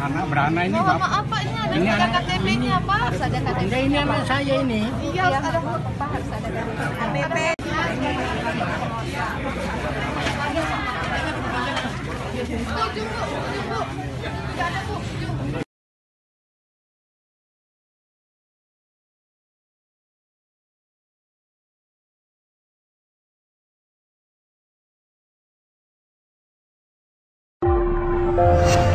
anak beranak ini Oh, Bapak. maaf Pak, ini ada Ini ada anak KTP-nya Pak. Harus ada KTP. Enggak, ini anak saya ini. Iya, harus ada Pak, harus ada KTP. Ujung Bu, ujung Bu. Enggak ada Bu, ujung. Thank you.